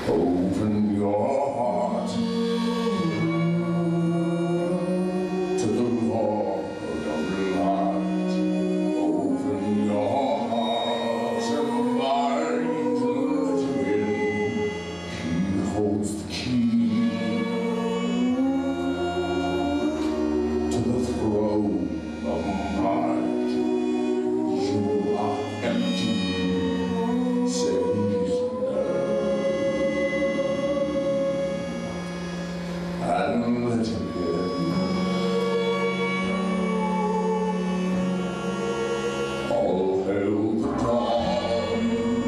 Open your heart to the Lord of light. Open your heart and mind to Him. He holds the key to the throne of might. You are empty, says and let him in. All hail the dawn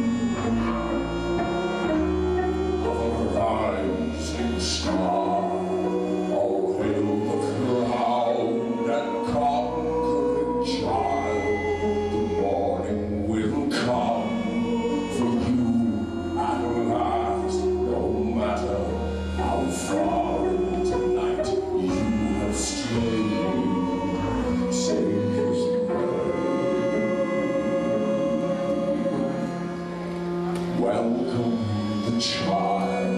of a rising star. All hail the proud and conquering child. The morning will come for you at last, no matter how far tonight you have strayed. Say His name. Welcome the child.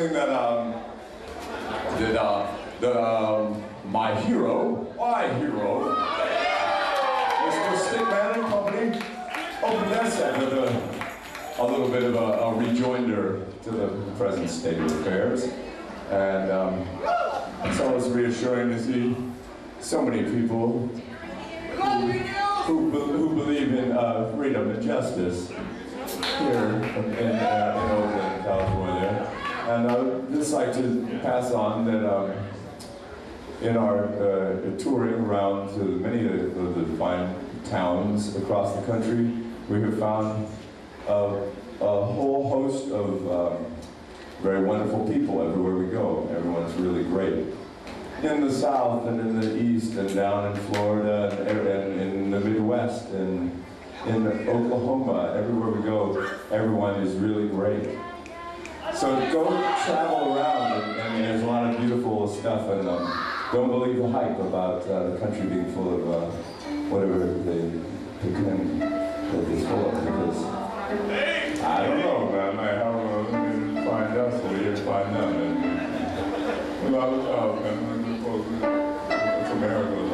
something that my hero, Mr. Stickman and Company, opened their set with a little bit of a rejoinder to the present state of affairs. And it's always reassuring to see so many people who believe in freedom and justice here in Oakland, California. And I would just like to pass on that in our touring around to many of the fine towns across the country, we have found a whole host of very wonderful people everywhere we go. Everyone's really great. In the South and in the East and down in Florida and in the Midwest and in Oklahoma, everywhere we go, everyone is really great. So go travel around and there's a lot of beautiful stuff, and don't believe the hype about the country being full of whatever they pretend that it's full of, because I don't know, man. I don't know. Find us, or you find them. And we love it out, man. It's America.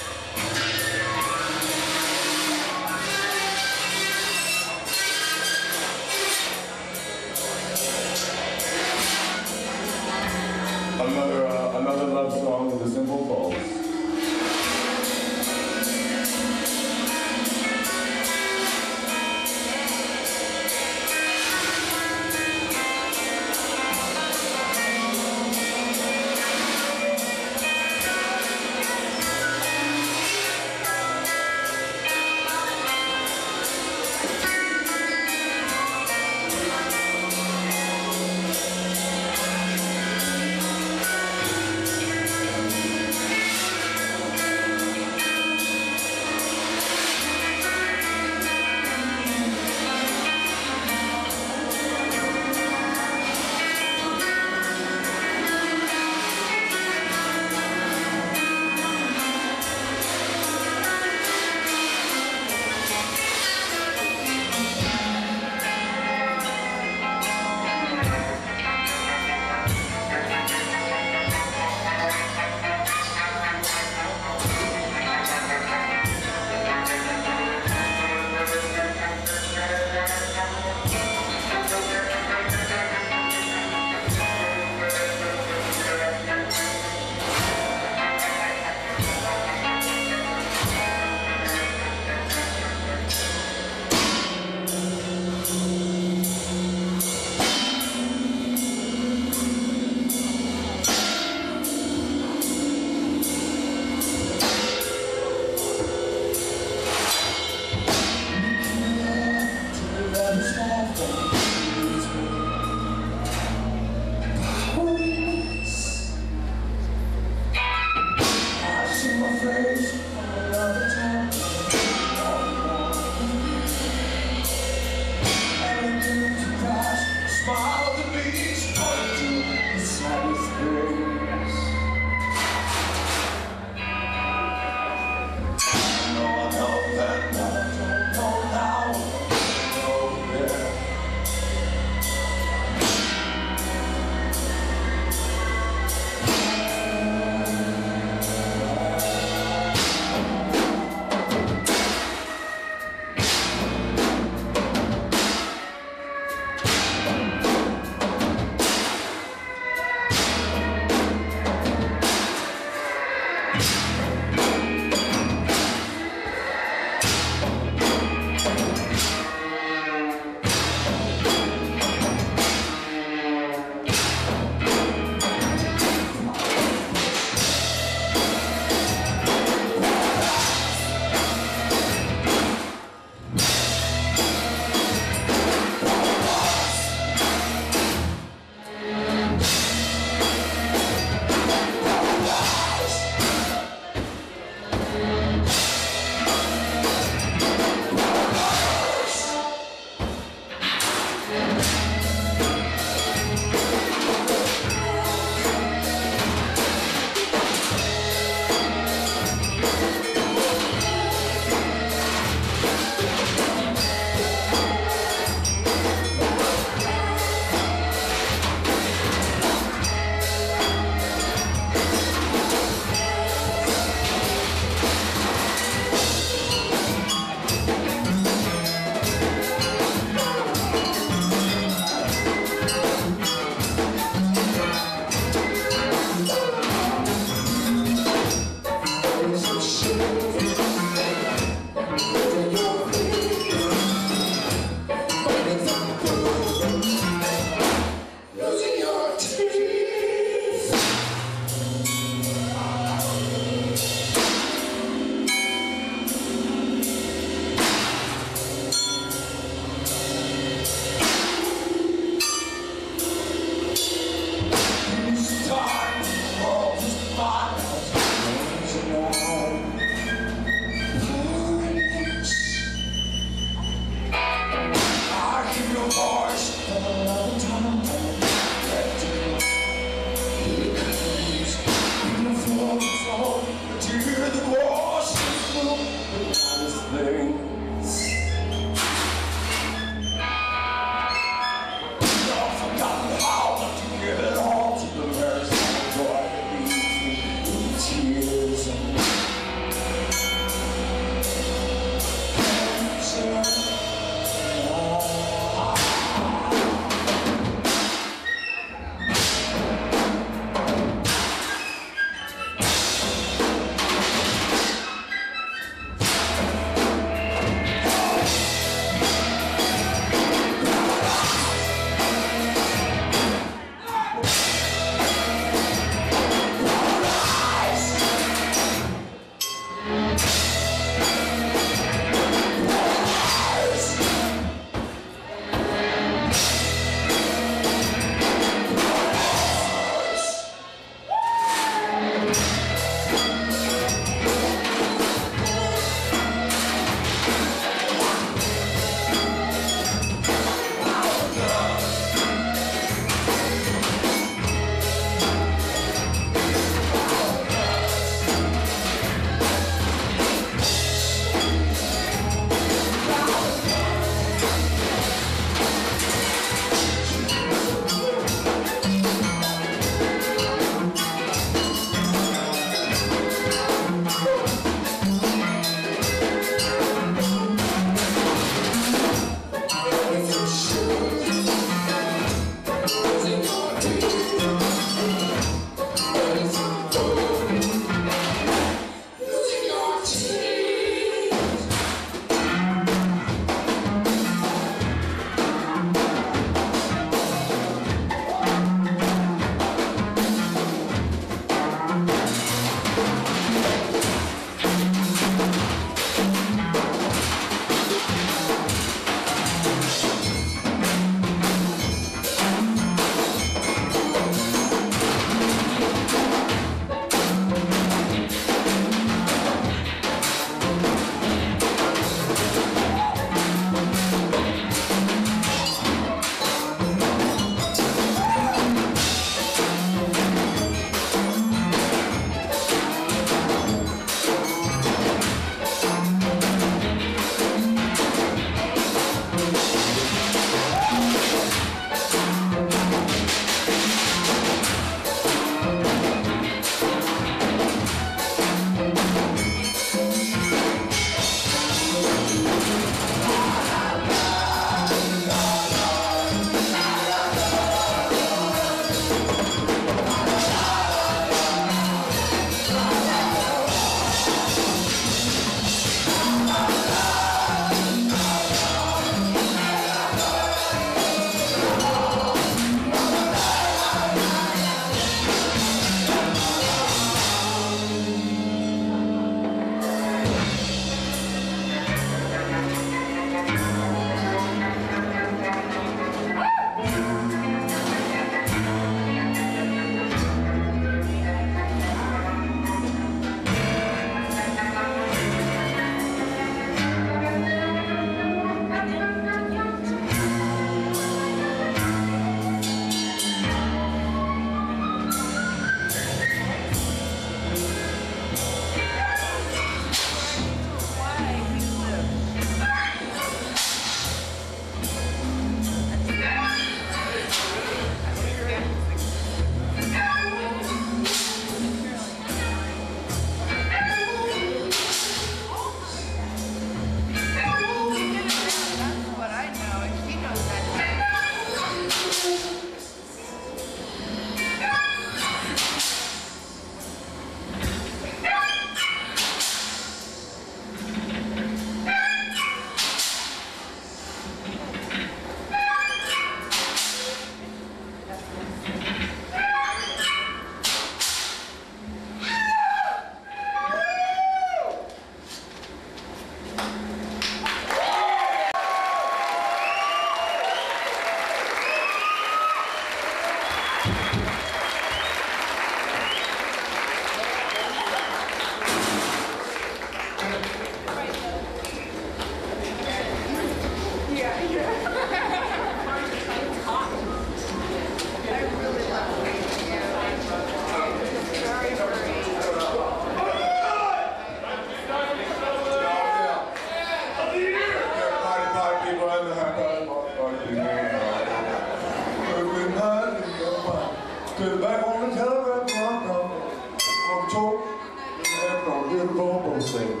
reason,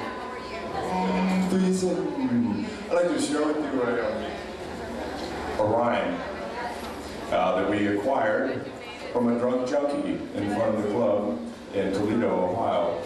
I'd like to share with you a rhyme that we acquired from a drunk junkie in front of the club in Toledo, Ohio.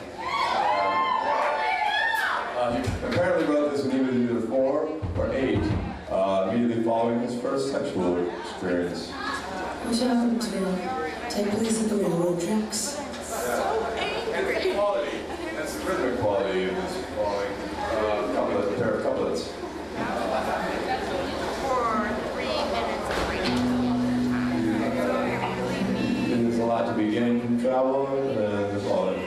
He apparently wrote this when he was either 4 or 8, immediately following his first sexual experience. Which happened to take place at the railroad tracks. And the quality, that's the rhythmic quality of this following pair of couplets. There's a lot to be gained from travel, and there's all that.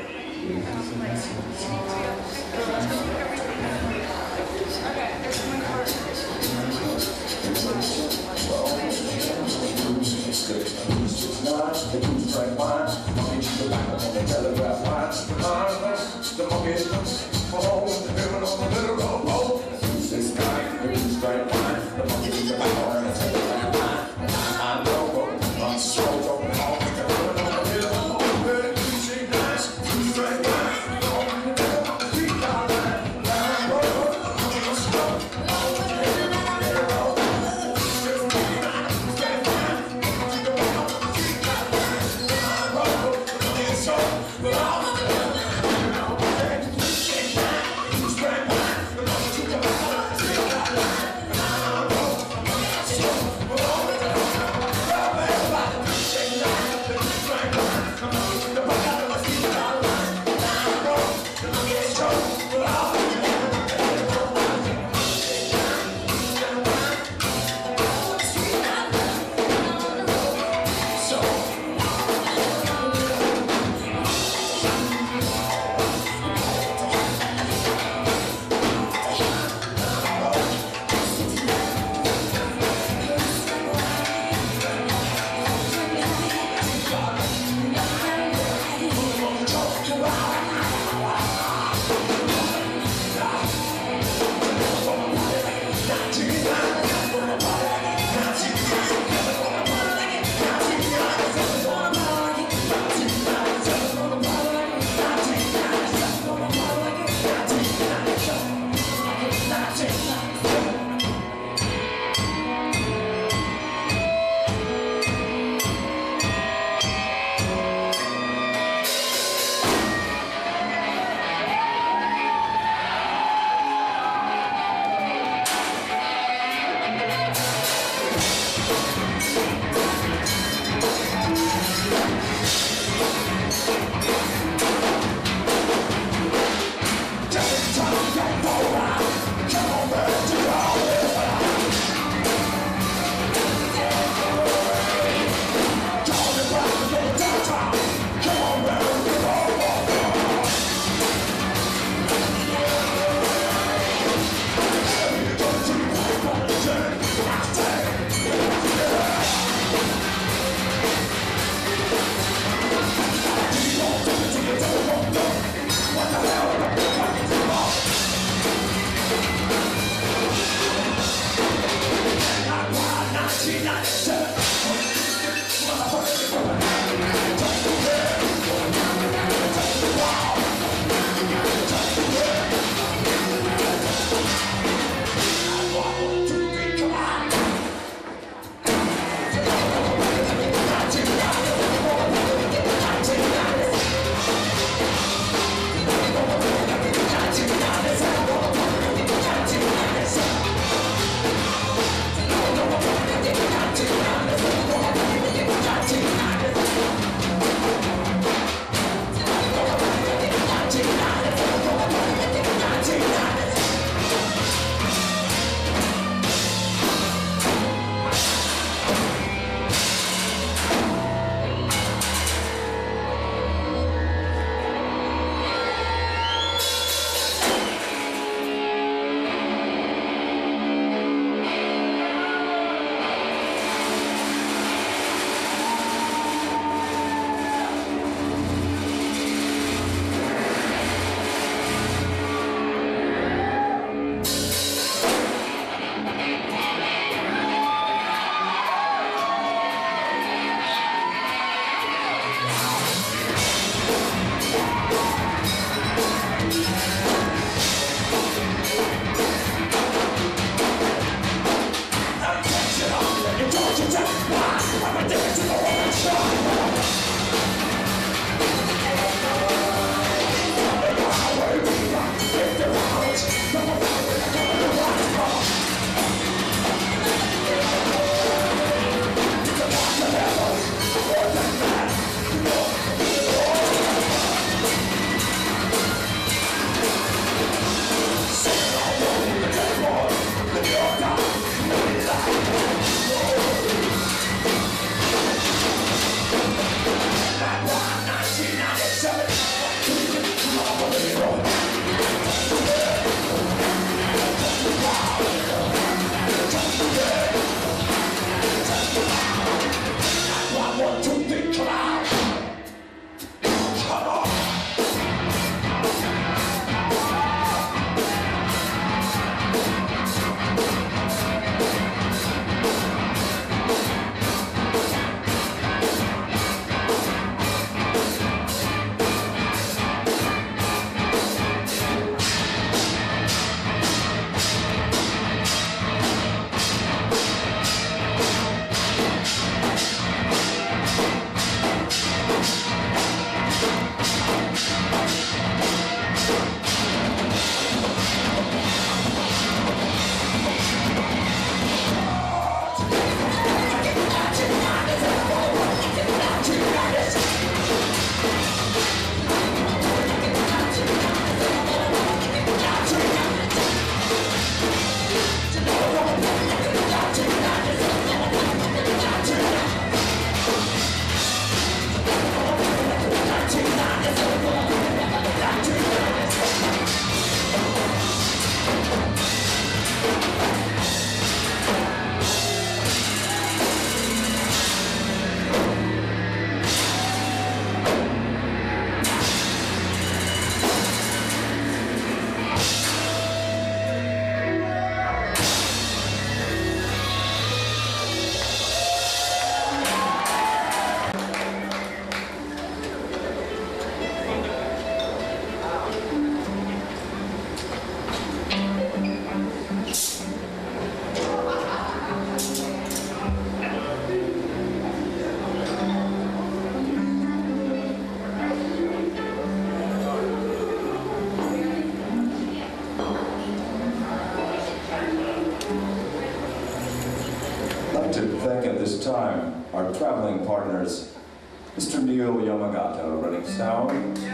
this time, our traveling partners, Mr. Neil Yamagata, running sound.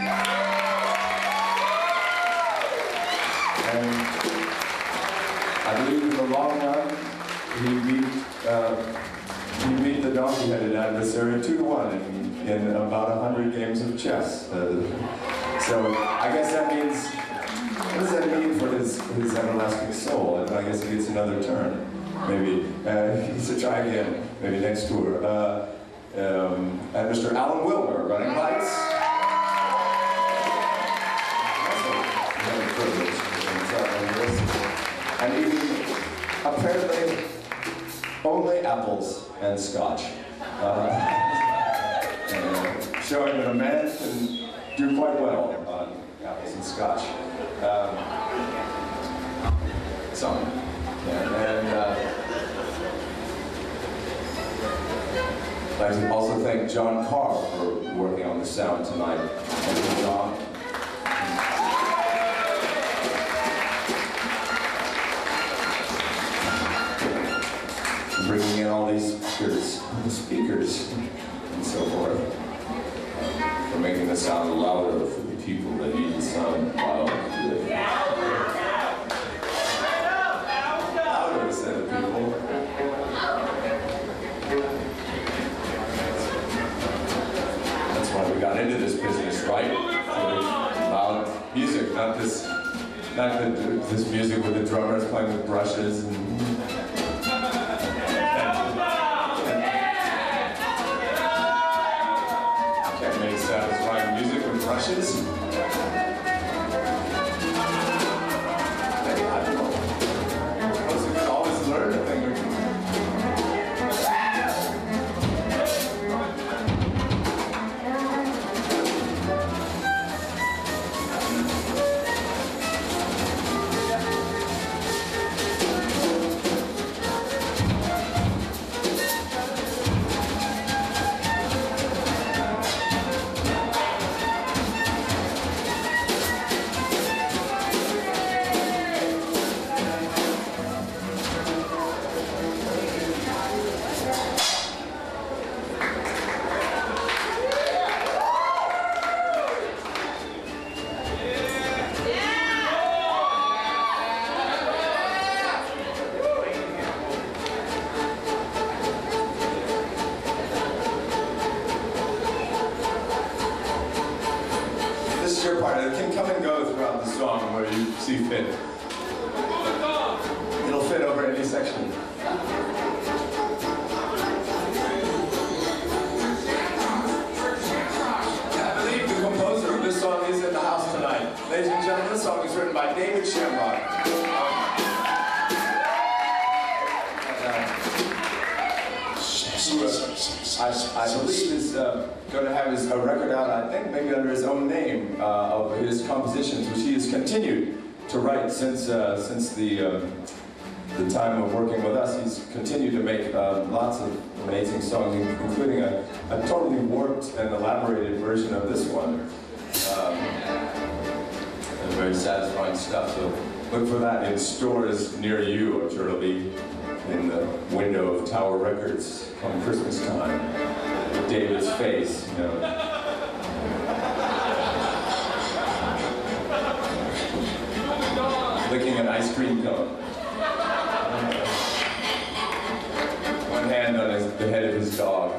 And I believe in the long run, he beat the donkey-headed adversary 2-1 in about 100 games of chess. So I guess that means, what does that mean for his everlasting soul? And I guess he gets another turn. Maybe he needs to try again, maybe next tour. And Mr. Alan Wilmer, running lights. Also another privilege in traveling this. And even, apparently, only apples and scotch. Showing that a man can do quite well on apples and scotch. I'd like to also thank John Carr for working on the sound tonight. Thank you, John. Bringing in all these speakers, and so forth. For making the sound louder for the people that need the sound loud. Louder, said the people. That's why we got into this business, right? For loud music, not this music with the drummers playing with brushes and satisfying music with brushes. I don't know. I suppose you can always learn a thing or two. Your part. It can come and go throughout the song where you see fit. It'll fit over any section. I believe the composer of this song is in the house tonight. Ladies and gentlemen, this song is written by David Shamrock. I believe is going to have a record out, I think maybe under his own name, of his compositions, which he has continued to write since the time of working with us. He's continued to make lots of amazing songs, including a totally warped and elaborated version of this one. And very satisfying stuff, so look for that in stores near you. I'm sure it'll be in the window of Tower Records come Christmas time. David's face, you know. Licking an ice cream cone. One hand on the head of his dog.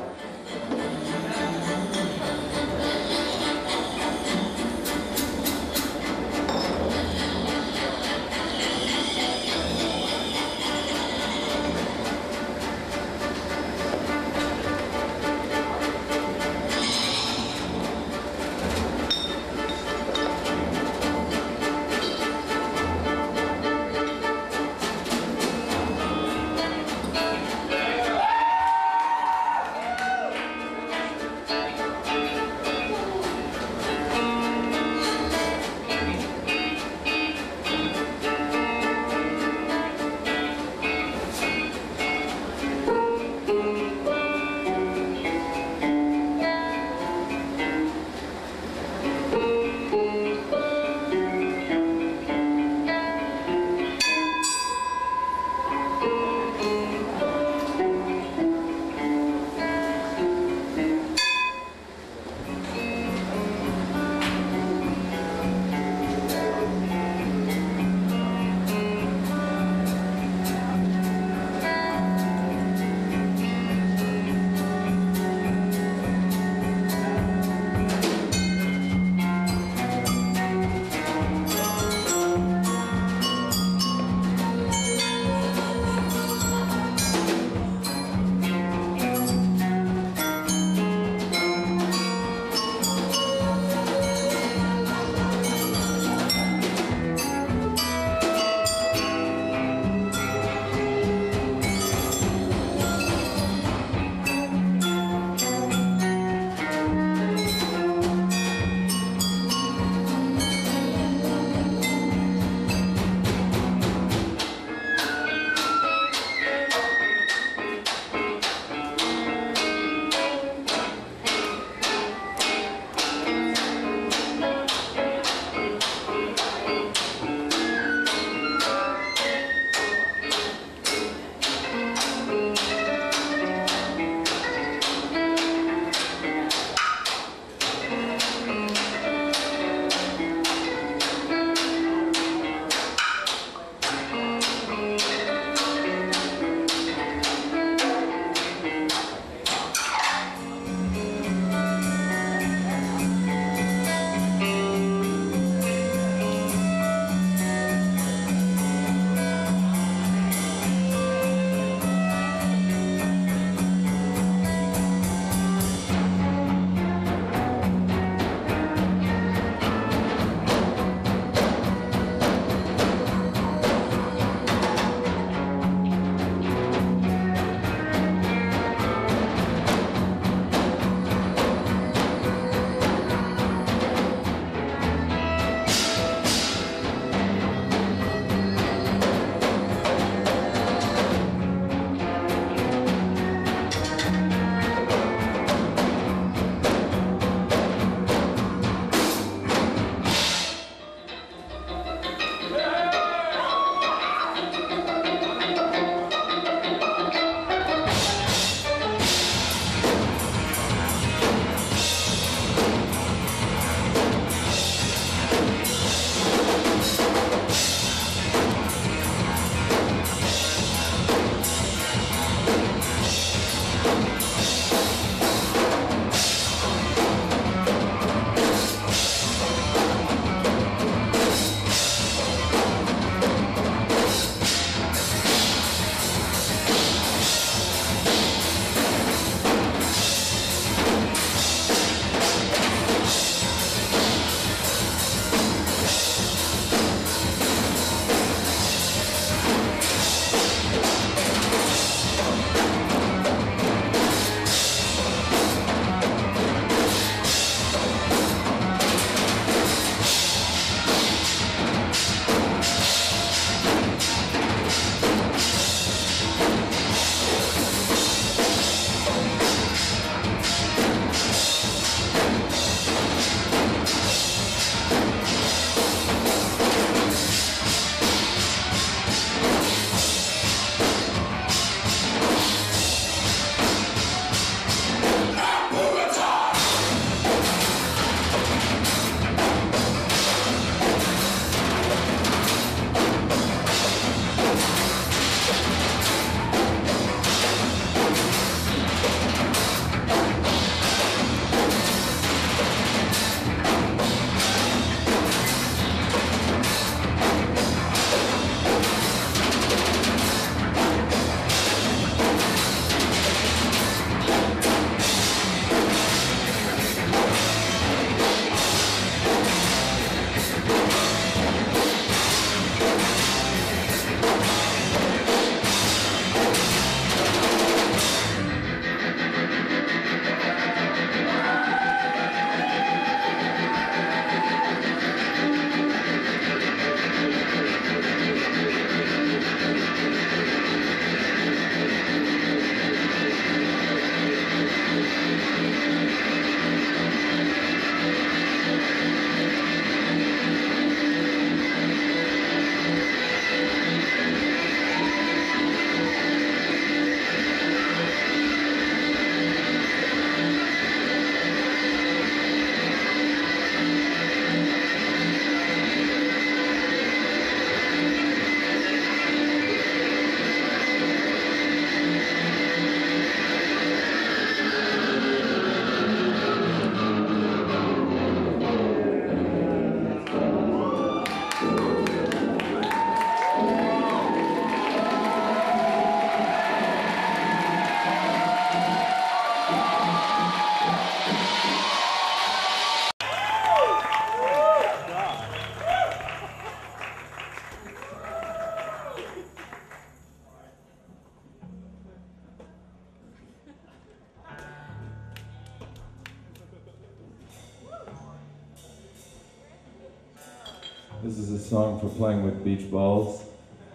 This is a song for playing with beach balls.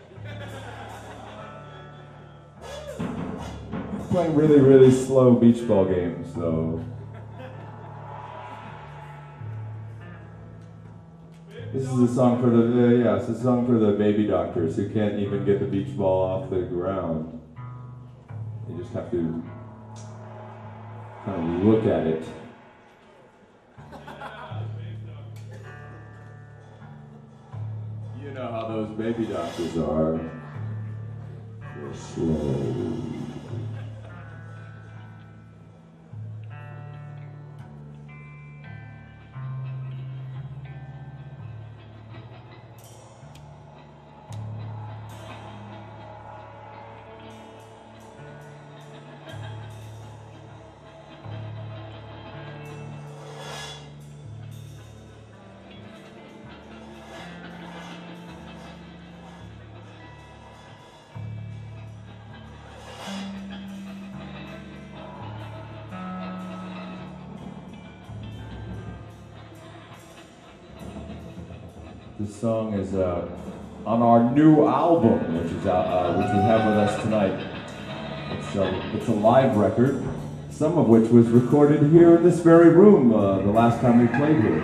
Playing really, really slow beach ball games, though. This is a song for it's a song for the baby doctors who can't even get the beach ball off the ground. They just have to kind of look at it. You know how those baby doctors are. They're slow. This song is on our new album, which is which we have with us tonight. It's a live record, some of which was recorded here in this very room the last time we played here.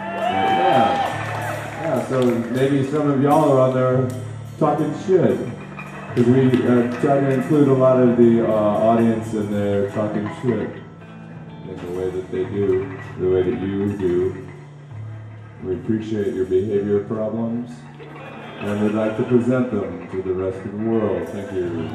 So maybe some of y'all are on there talking shit, because we try to include a lot of the audience in there talking shit in the way that they do, the way that you do. We appreciate your behavior problems, and we'd like to present them to the rest of the world. Thank you.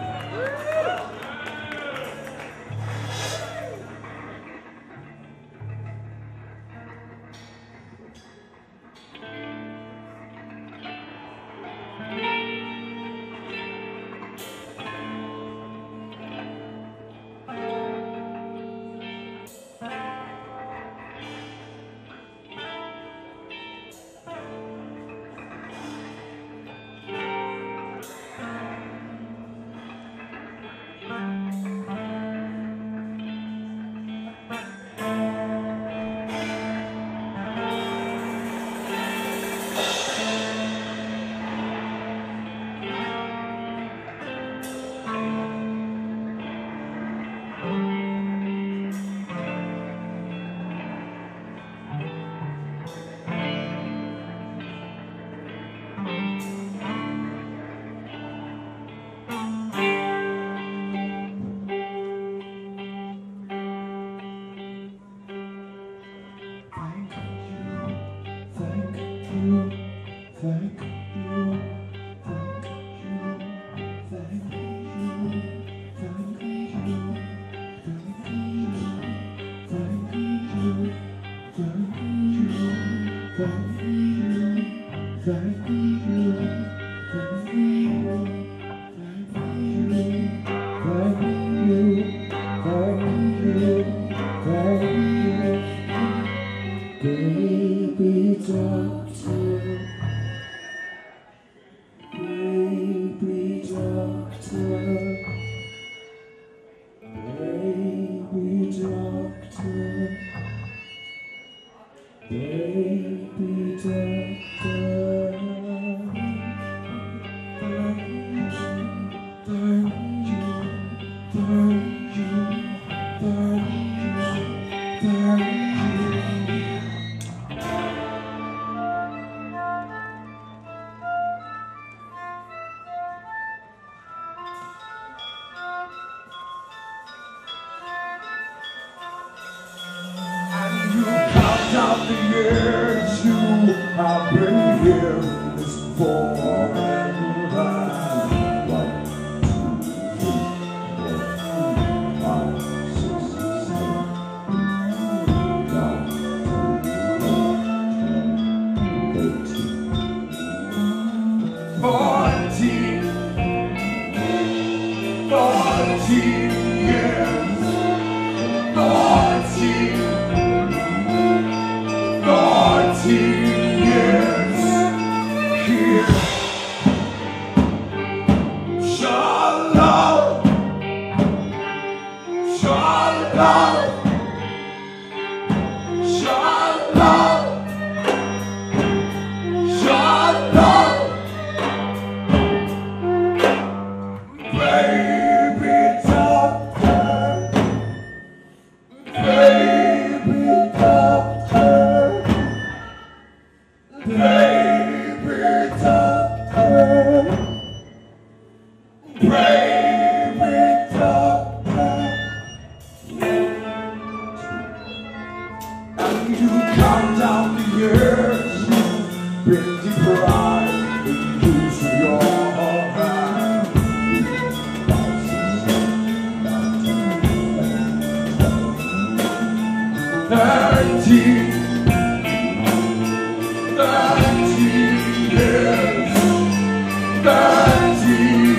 Shalom. baby doctor. And you come down the years, been deprived and use your hand. 13 years, 13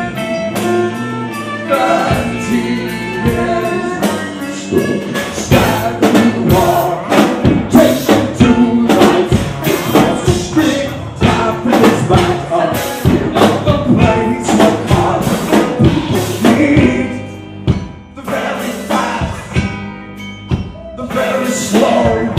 years. Standing walk, take you to life. That's the street, top of his back up. The place where common people need the very fast, the very slow.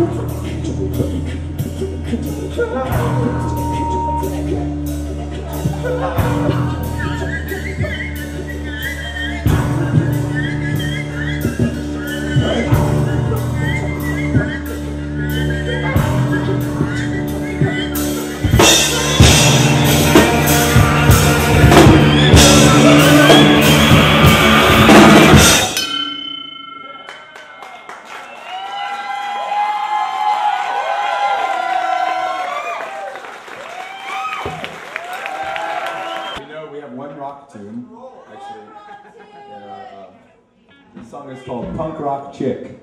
The song is called Punk Rock Chick.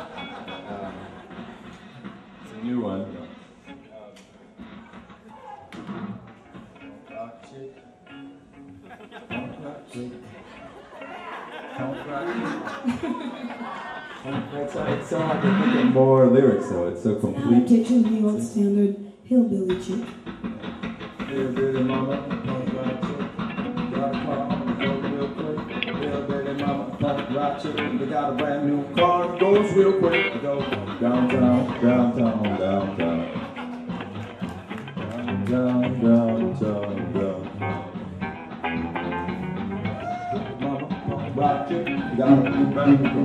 It's a new one. Rock Chick. Punk Rock Chick. Punk Rock Chick. It sounds like they're thinking more lyrics though. It's so complete. Picture New York standard hillbilly chick. Hillbilly mama, punk rock chick. Got a car on the road real quick. Hillbilly mama, punk rock chick. They got a brand new car, it goes real quick. It goes downtown, downtown, downtown. Down, downtown, downtown. Mama, punk rock chick. Got a new brand new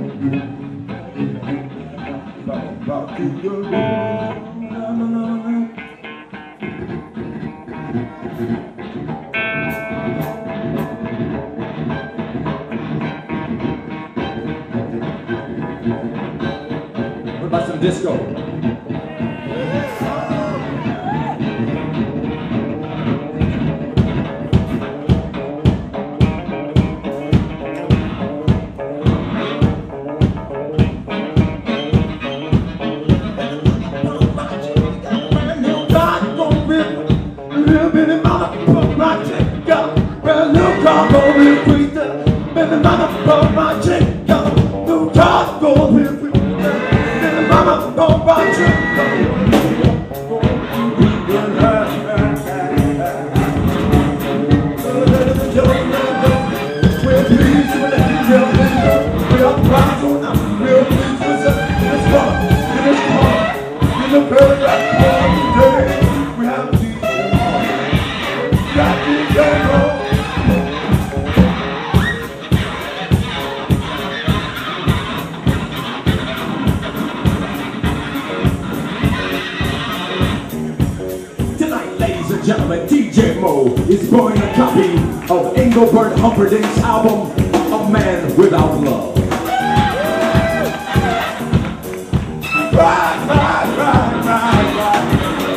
rock to the road. Na, na, na, na. What about some disco? Gentlemen, DJ Mo is pouring a copy of Engelbert Humperdinck's album, A Man Without Love. Right, right, right, right, right.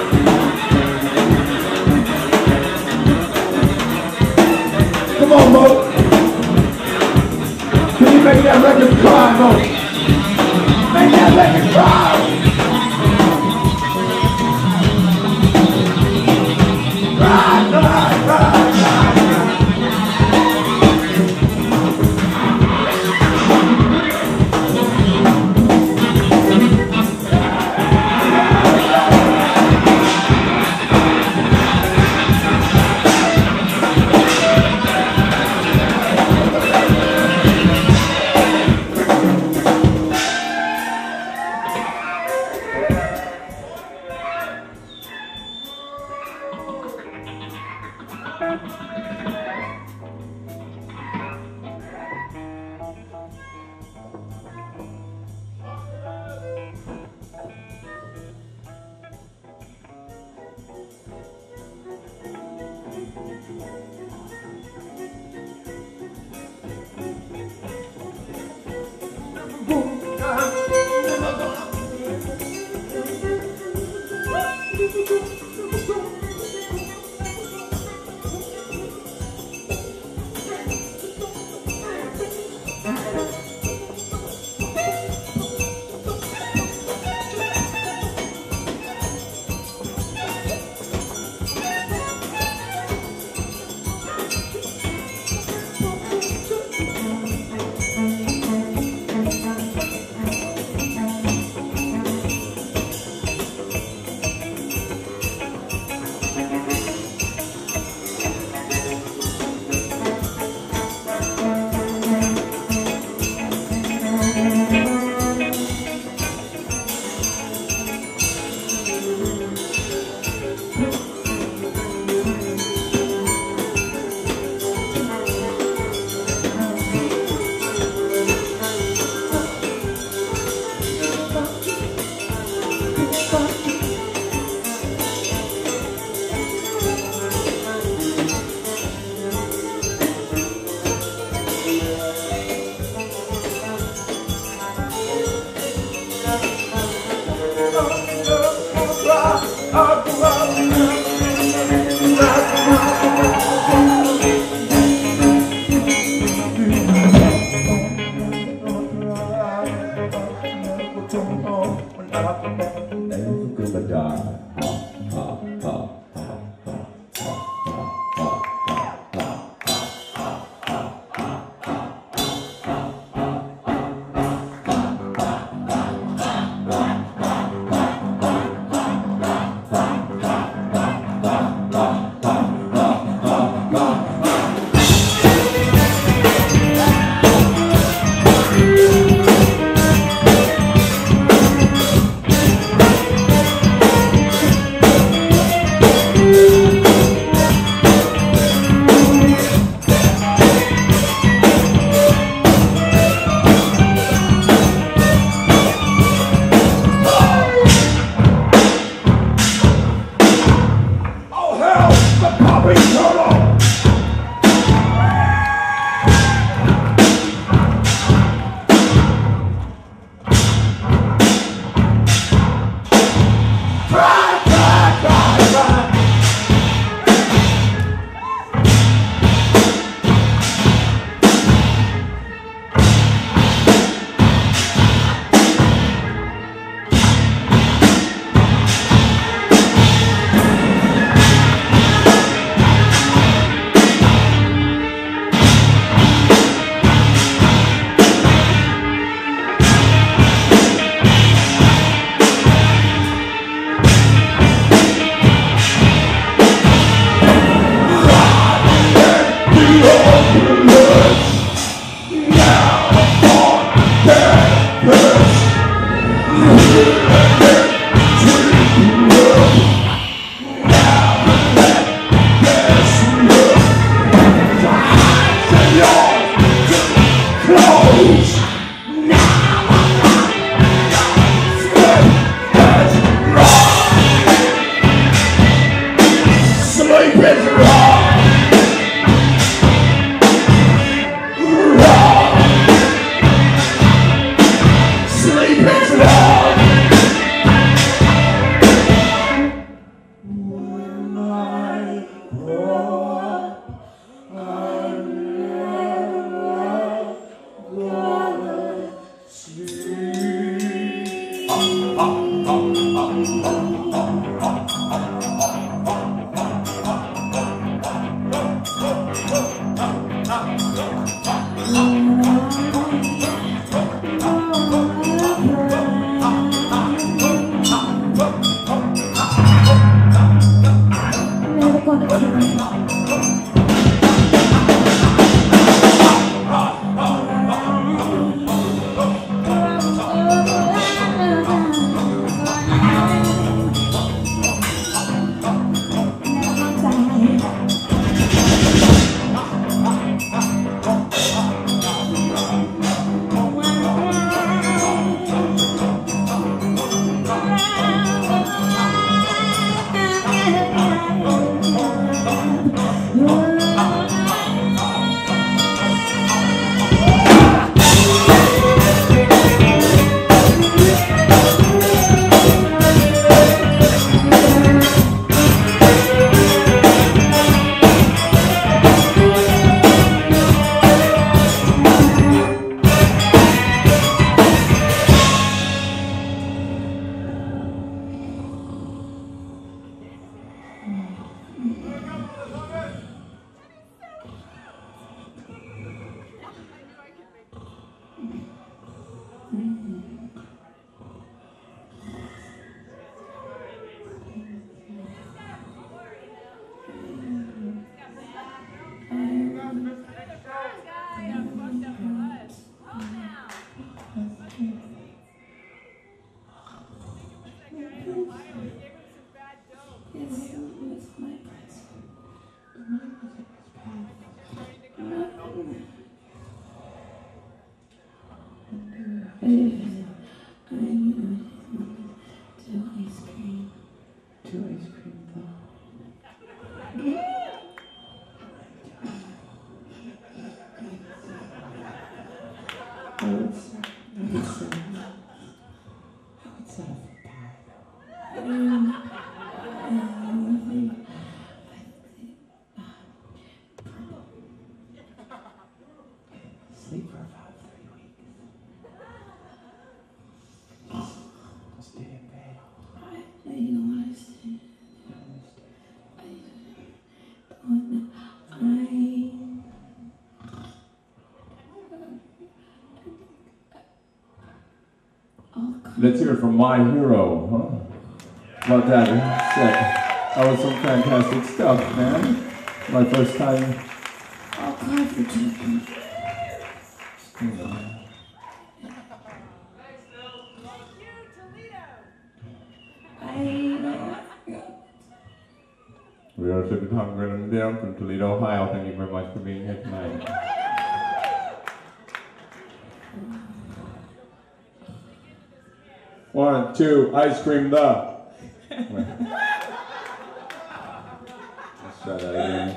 Come on, Mo. Can you make that record cry, Mo? Make that record cry. Right, right, right, right. Never gonna die. Let's do Let's hear it from my hero, huh? About that, that was some fantastic stuff, man. My first time. I'll cry for two. We are Super Hungry and down from Toledo, Ohio. Thank you very much for being here tonight. One, two, ice cream the. Let's try that again.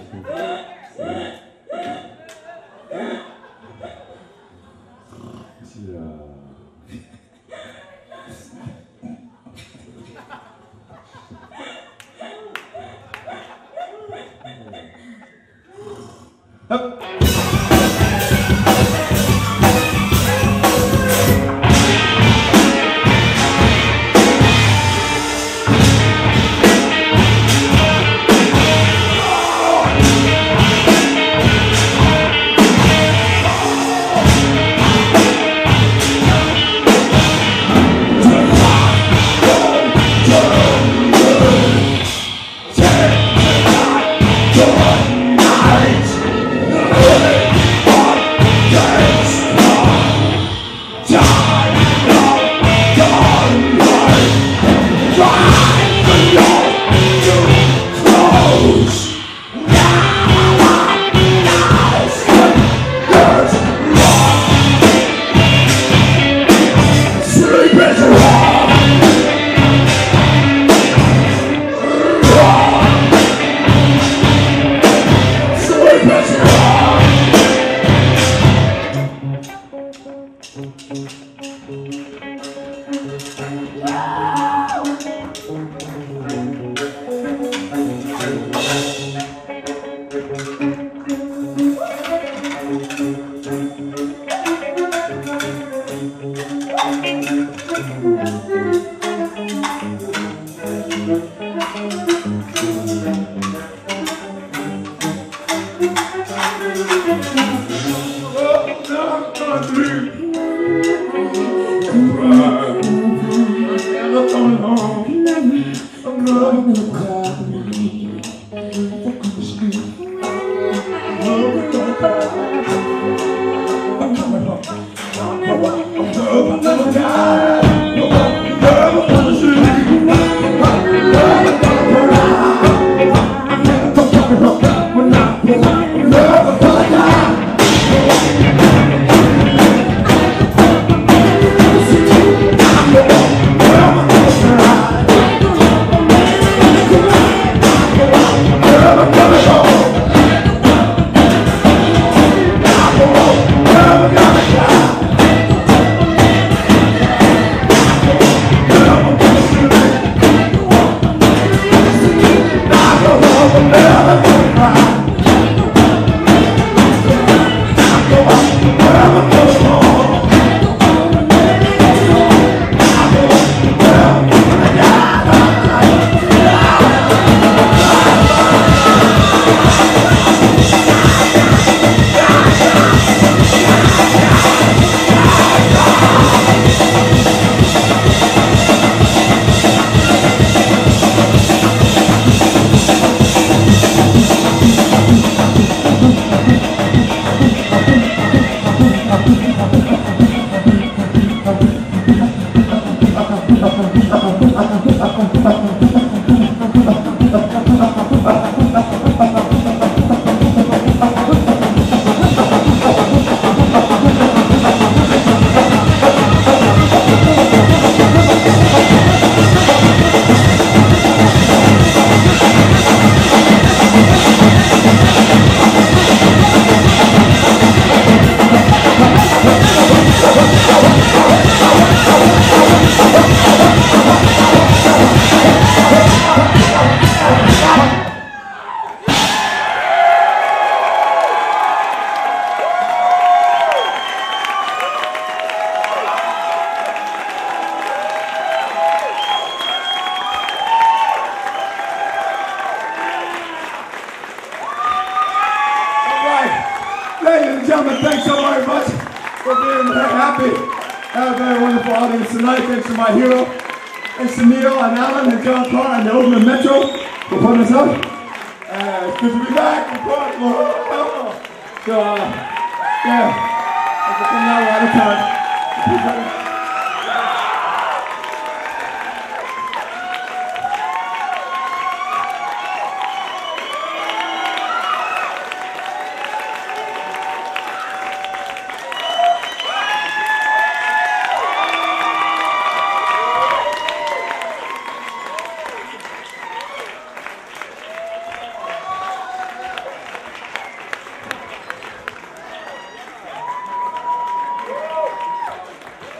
wonderful audience tonight. Thanks to my hero. Thanks to Neil and Alan and John Carr and the Oakland Metro for putting us up. It's good to be back. So, yeah. Now we're out of time.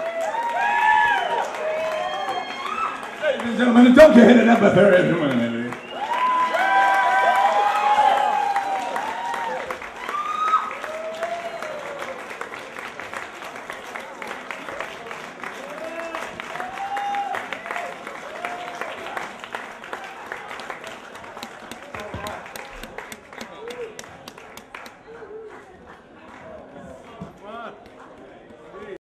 Ladies and gentlemen, don't you hit it up a third.